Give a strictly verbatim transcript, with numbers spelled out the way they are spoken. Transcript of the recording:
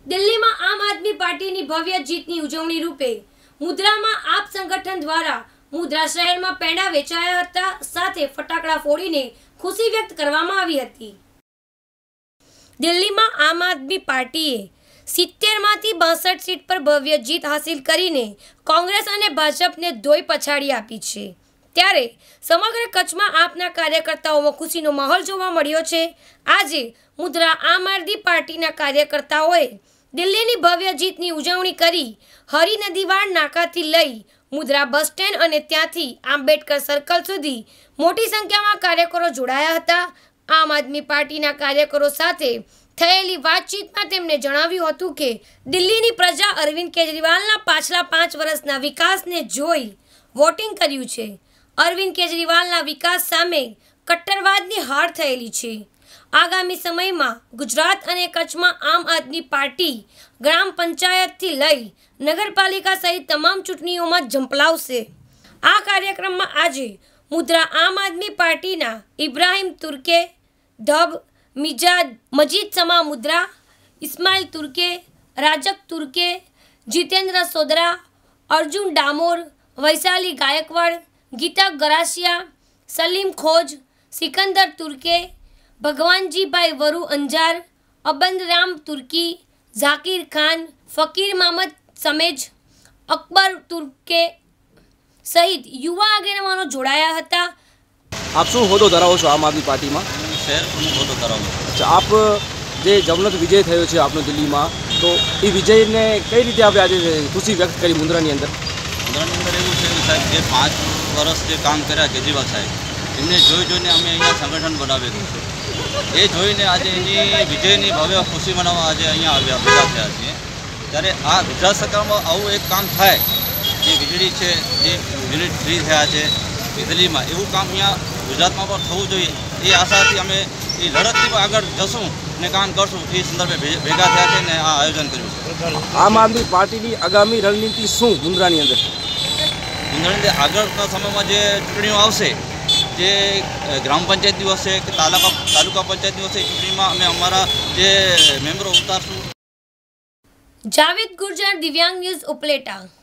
દિલ્હીમાં આમ આદમી પાર્ટીની ભવ્ય જીતની ઉજવણી રૂપે મુદ્રામાં આપ સંગઠન દ્વારા મુદ્રા શહેરમાં પેંડા વેચાયા હતા, સાથે ફટાકડા ફોડીને ખુશી વ્યક્ત કરવામાં આવી હતી। દિલ્હીમાં આમ આદમી પાર્ટીએ સિત્તેર માંથી બાસઠ સીટ પર ભવ્ય જીત હાસિલ કરીને કોંગ્રેસ અને ભાજપને ધોઈ પછાડી આપી છે, ત્યારે સમગ્ર કચ્છમાં આપના કાર્યકર્તાઓમાં ખુશીનો માહોલ જોવા મળ્યો છે। આજે મુદ્રા આમ આદમી પાર્ટીના કાર્યકર્તાઓએ દિલ્હીની ભવ્ય જીતની ઉજવણી કરી હરી નદીવાડ નાકાથી લઈ મુદ્રા બસ સ્ટેન્ડ અને ત્યાંથી આંબેડકર સર્કલ સુધી મોટી સંખ્યામાં કાર્યકરો જોડાયા હતા। આમ આદમી પાર્ટીના કાર્યકરો સાથે થયેલી વાતચીતમાં તેમણે જણાવ્યું હતું કે દિલ્હીની પ્રજા અરવિંદ કેજરીવાલના પાછલા પાંચ વર્ષના વિકાસને જોઈ વોટિંગ કર્યું છે। અરવિંદ કેજરીવાલના વિકાસ સામે કટ્ટરવાદની હાર થયેલી છે। આગામી સમયમાં ગુજરાત અને કચ્છમાં આમ આદમી પાર્ટી ગ્રામ પંચાયતથી લઈ નગરપાલિકા સહિત તમામ ચૂંટણીઓમાં ઝંપલાવશે। આ કાર્યક્રમમાં આજે મુદ્રા આમ આદમી પાર્ટીના ઇબ્રાહિમ તુર્કે, ધબ, મિજાજ, મજીદ સમા મુદ્રા, ઇસ્માઇલ તુર્કે, રાજક તુર્કે, જીતેન્દ્ર સોદરા, અર્જુન ડામોર, વૈશાલી ગાયકવાડ, ગીતા ગરાસિયા, સલીમ ખોજ, સિકંદર તુર્કે, ભગવાનજીભાઈ વરુ અંજાર, અબંદરામ તુર્કી, ઝાકીર ખાન, ફકીર મામદ સમેજ, અકબર તુર્કે સહિત યુવા આગેવાનો જોડાયા હતા। આપ શું હોદ્દો ધરાવો છો આમ આદમી પાર્ટીમાં? શહેર પ્રમુખ હોદ્દો ધરાવું છું। અચ્છા, આપ જે જમનત વિજય થયો છે આપનો દિલ્હીમાં, તો એ વિજયને કઈ રીતે આપણે આજે ખુશી વ્યક્ત કરી મુદ્રાની અંદર? મુદ્રાની અંદર એવું છે સાહેબ, જે પાંચ વર્ષ જે કામ કર્યા કેજરીવાલ સાહેબ, એમને જોઈ જોઈને અમે અહીંયા સંગઠન બનાવેલું છે। એ જોઈને આજે એની વિજયની ભવ્ય ખુશી મનાવવા આજે અહીંયા આવ્યા ભેગા થયા છીએ। ત્યારે આ ગુજરાત સરકારમાં આવું એક કામ થાય, જે વીજળી છે, જે વીજળી ફ્રી થયા છે દિલ્હીમાં, એવું કામ અહીંયા ગુજરાતમાં પણ થવું જોઈએ, એ આશાથી અમે એ લડતથી પણ આગળ જશું ને કામ કરશું, એ સંદર્ભે ભેગા થયા છે ને આ આયોજન કર્યું છે। આમ આદમી પાર્ટીની આગામી રણનીતિ શું મુન્દ્રાની અંદર? મુન્દ્રાની અંદર આગળના સમયમાં જે ચૂંટણીઓ આવશે, જે ગ્રામ પંચાયતની હશે કે તાલુકા તાલુકા પંચાયતની હશે, ચૂંટણીમાં અમે અમારા જે મેમ્બરો ઉતારશું। જાવેદ ગુર્જર, દિવ્યાંગ ન્યૂઝ, ઉપલેટા।